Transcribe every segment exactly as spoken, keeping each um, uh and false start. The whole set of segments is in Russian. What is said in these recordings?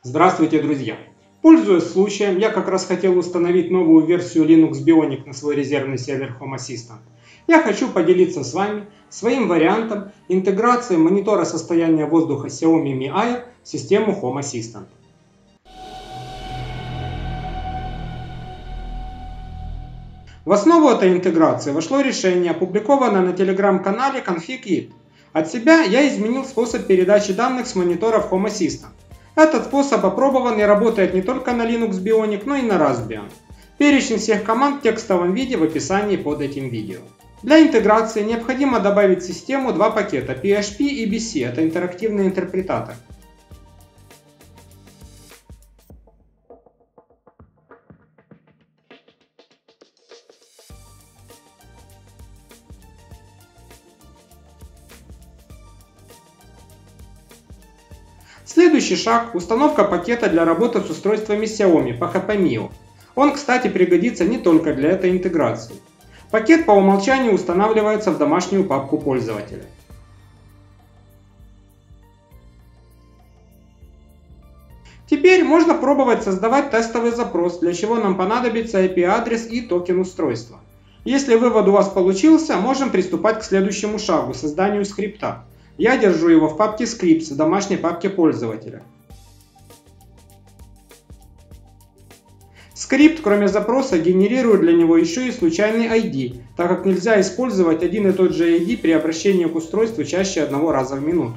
Здравствуйте, друзья! Пользуясь случаем, я как раз хотел установить новую версию Linux Bionic на свой резервный сервер Home Assistant. Я хочу поделиться с вами своим вариантом интеграции монитора состояния воздуха Xiaomi Mi Air в систему Home Assistant. В основу этой интеграции вошло решение, опубликованное на телеграм-канале ConfigIt. От себя я изменил способ передачи данных с мониторов Home Assistant. Этот способ опробован и работает не только на Linux Bionic, но и на Raspbian. Перечень всех команд в текстовом виде в описании под этим видео. Для интеграции необходимо добавить в систему два пакета пи эйч пи и би си, это интерактивный интерпретатор. Следующий шаг – установка пакета для работы с устройствами Xiaomi по эйч пи Mio. Он, кстати, пригодится не только для этой интеграции. Пакет по умолчанию устанавливается в домашнюю папку пользователя. Теперь можно пробовать создавать тестовый запрос, для чего нам понадобится ай пи-адрес и токен устройства. Если вывод у вас получился, можем приступать к следующему шагу – созданию скрипта. Я держу его в папке Scripts в домашней папке пользователя. Скрипт, кроме запроса, генерирует для него еще и случайный ай ди, так как нельзя использовать один и тот же ай ди при обращении к устройству чаще одного раза в минуту.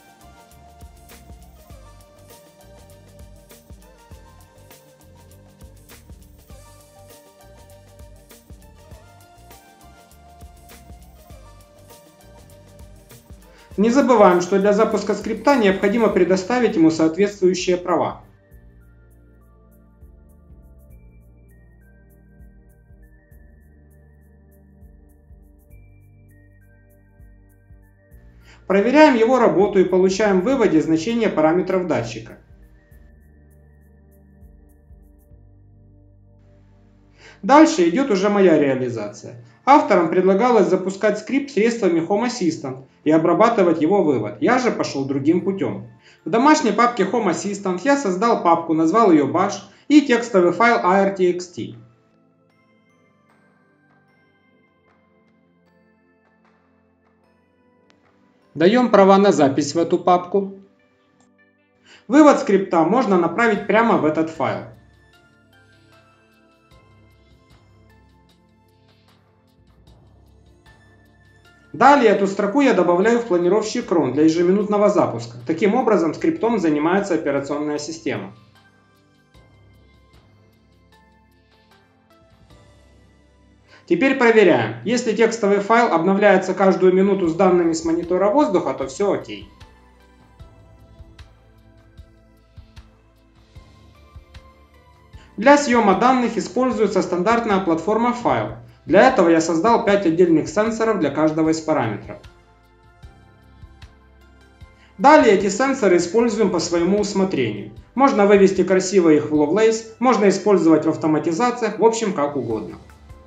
Не забываем, что для запуска скрипта необходимо предоставить ему соответствующие права. Проверяем его работу и получаем в выводе значение параметров датчика. Дальше идет уже моя реализация. Авторам предлагалось запускать скрипт средствами Home Assistant и обрабатывать его вывод. Я же пошел другим путем. В домашней папке Home Assistant я создал папку, назвал ее bash и текстовый файл air.txt. Даем права на запись в эту папку. Вывод скрипта можно направить прямо в этот файл. Далее эту строку я добавляю в планировщик Cron для ежеминутного запуска. Таким образом, скриптом занимается операционная система. Теперь проверяем. Если текстовый файл обновляется каждую минуту с данными с монитора воздуха, то все окей. Для съема данных используется стандартная платформа файл. Для этого я создал пять отдельных сенсоров для каждого из параметров. Далее эти сенсоры используем по своему усмотрению. Можно вывести красиво их в Lovelace, можно использовать в автоматизациях, в общем как угодно.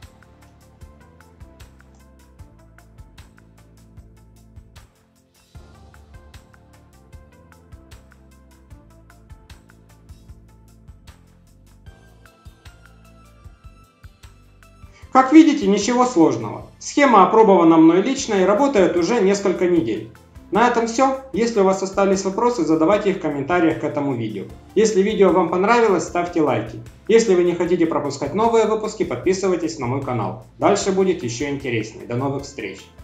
Как видите, ничего сложного. Схема опробована мной лично и работает уже несколько недель. На этом все. Если у вас остались вопросы, задавайте их в комментариях к этому видео. Если видео вам понравилось, ставьте лайки. Если вы не хотите пропускать новые выпуски, подписывайтесь на мой канал. Дальше будет еще интереснее. До новых встреч!